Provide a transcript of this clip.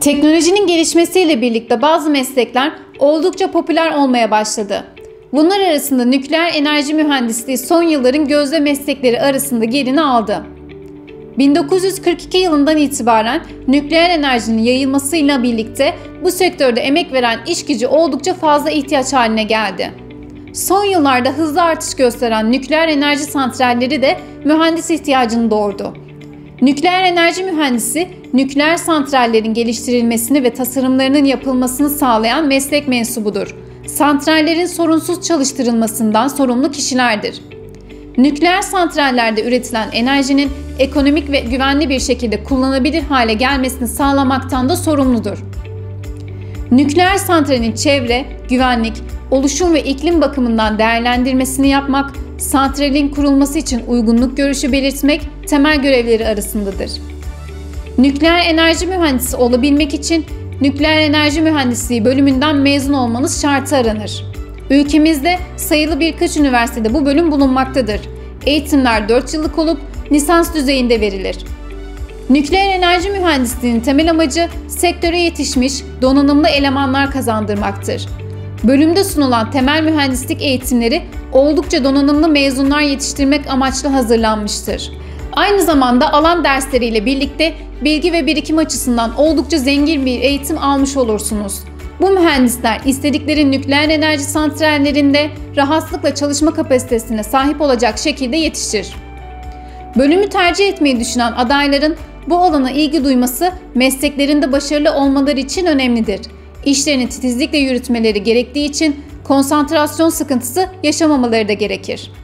Teknolojinin gelişmesiyle birlikte bazı meslekler oldukça popüler olmaya başladı. Bunlar arasında nükleer enerji mühendisliği son yılların gözde meslekleri arasında yerini aldı. 1942 yılından itibaren nükleer enerjinin yayılmasıyla birlikte bu sektörde emek veren iş gücü oldukça fazla ihtiyaç haline geldi. Son yıllarda hızlı artış gösteren nükleer enerji santralleri de mühendis ihtiyacını doğurdu. Nükleer enerji mühendisi, nükleer santrallerin geliştirilmesini ve tasarımlarının yapılmasını sağlayan meslek mensubudur. Santrallerin sorunsuz çalıştırılmasından sorumlu kişilerdir. Nükleer santrallerde üretilen enerjinin ekonomik ve güvenli bir şekilde kullanılabilir hale gelmesini sağlamaktan da sorumludur. Nükleer santralin çevre, güvenlik, oluşum ve iklim bakımından değerlendirmesini yapmak, santralin kurulması için uygunluk görüşü belirtmek temel görevleri arasındadır. Nükleer enerji mühendisi olabilmek için nükleer enerji mühendisliği bölümünden mezun olmanız şartı aranır. Ülkemizde sayılı birkaç üniversitede bu bölüm bulunmaktadır. Eğitimler 4 yıllık olup lisans düzeyinde verilir. Nükleer enerji mühendisliğinin temel amacı sektöre yetişmiş, donanımlı elemanlar kazandırmaktır. Bölümde sunulan temel mühendislik eğitimleri oldukça donanımlı mezunlar yetiştirmek amaçlı hazırlanmıştır. Aynı zamanda alan dersleriyle birlikte bilgi ve birikim açısından oldukça zengin bir eğitim almış olursunuz. Bu mühendisler istedikleri nükleer enerji santrallerinde rahatlıkla çalışma kapasitesine sahip olacak şekilde yetişir. Bölümü tercih etmeyi düşünen adayların bu alana ilgi duyması mesleklerinde başarılı olmaları için önemlidir. İşlerini titizlikle yürütmeleri gerektiği için konsantrasyon sıkıntısı yaşamamaları da gerekir.